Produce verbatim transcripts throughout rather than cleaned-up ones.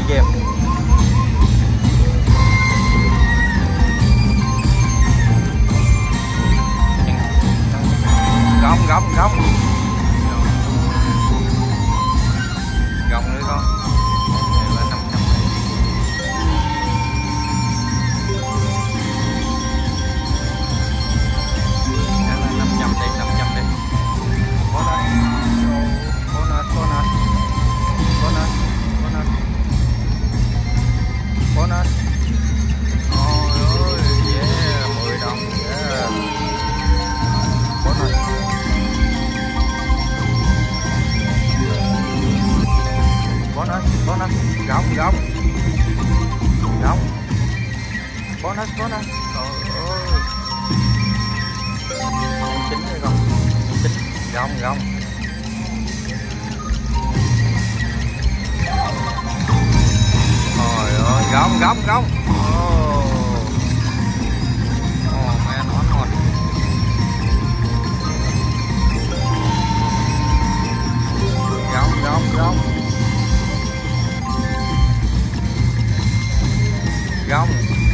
game. Gông gông gông gông nữa con. năm trăm đi, năm trăm đi. Bonus bonus bonus bonus bonus bonus. Ôi ơi, yeah, mười đồng, yeah. Bonus bonus bonus gông gông gông bonus bonus. Trời ơi, chín rồi con, chín gông gông. Trời ơi, gông gông gông. Oh, oh man, on on. Gông gông gông gông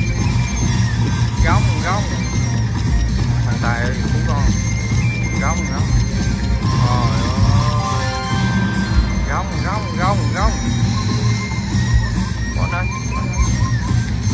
gông gông. Thằng Tài ơi, cứu con. Gông gông. Trời ơi, gông gông gông gông. Bonus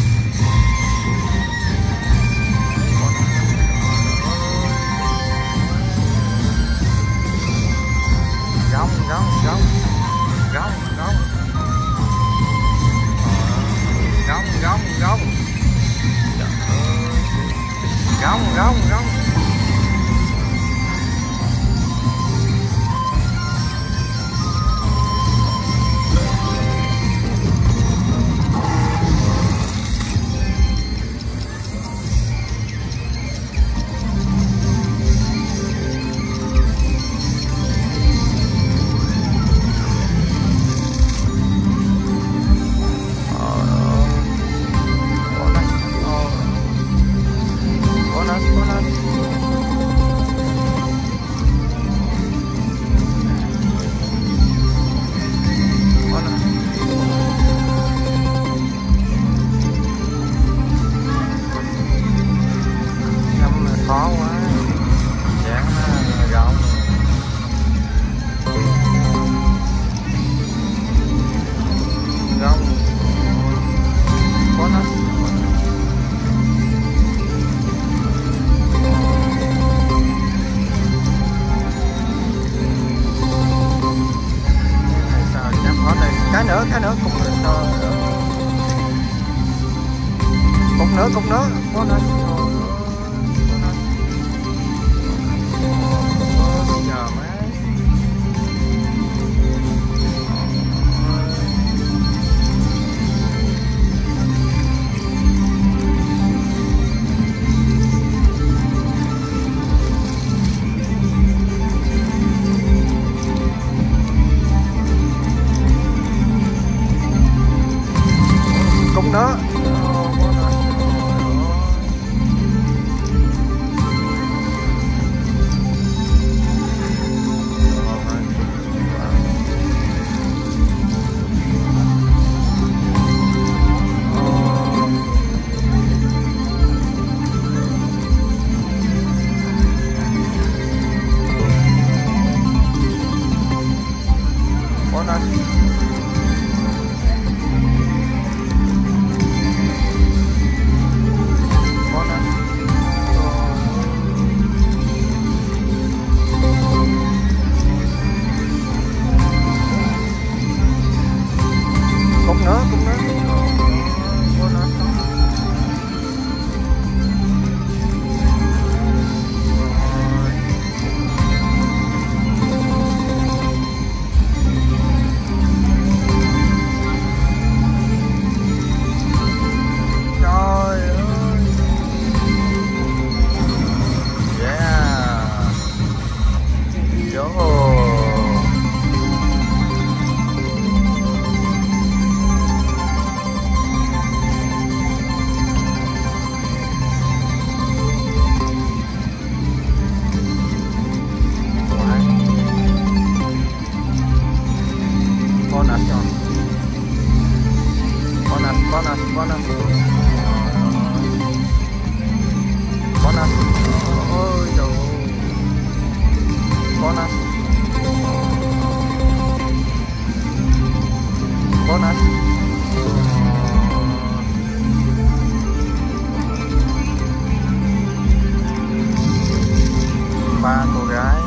ba cô gái.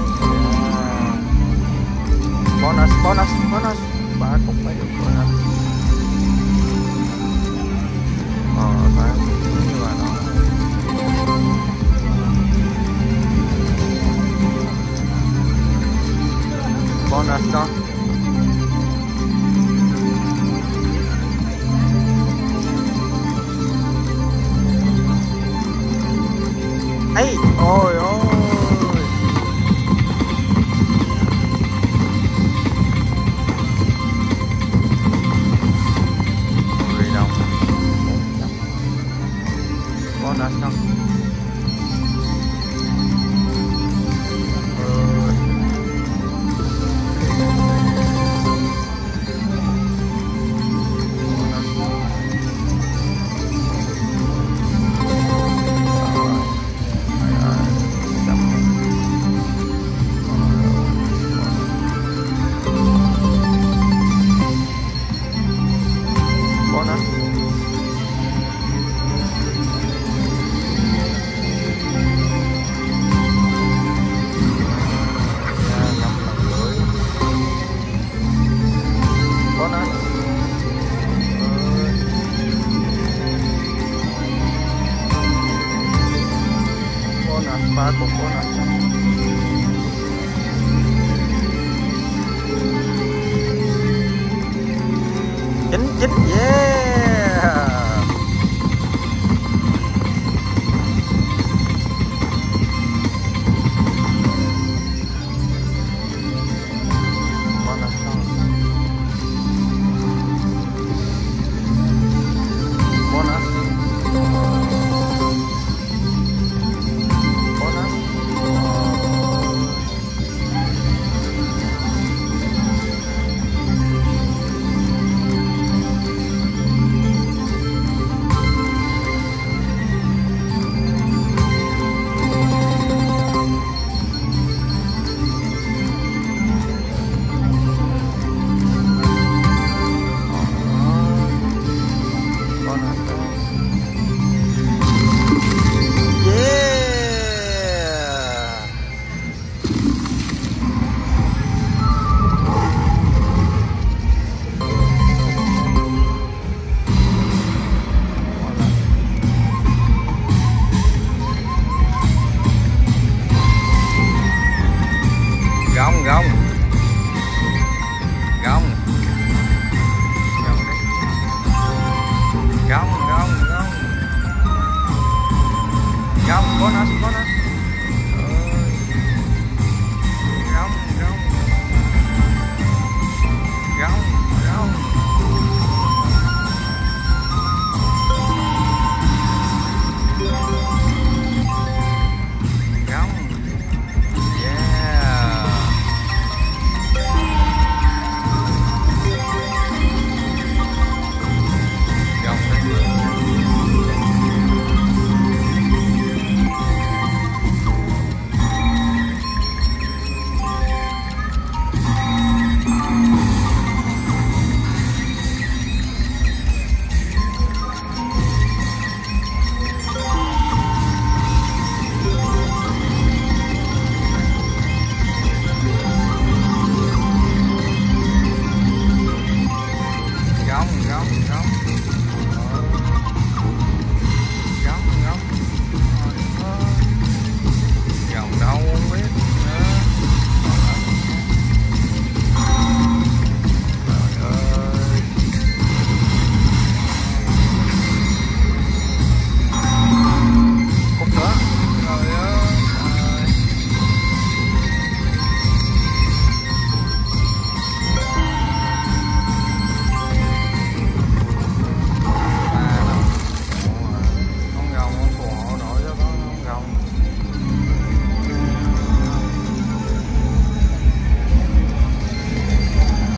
Bonus, bonus, bonus, ba cũng phải được bonus. Ờ, phải như vậy đó. Bonus đó. Ấy, ôi ôi. mười đồng. Bonus không? Ba cục bonus. Chín chín yeah.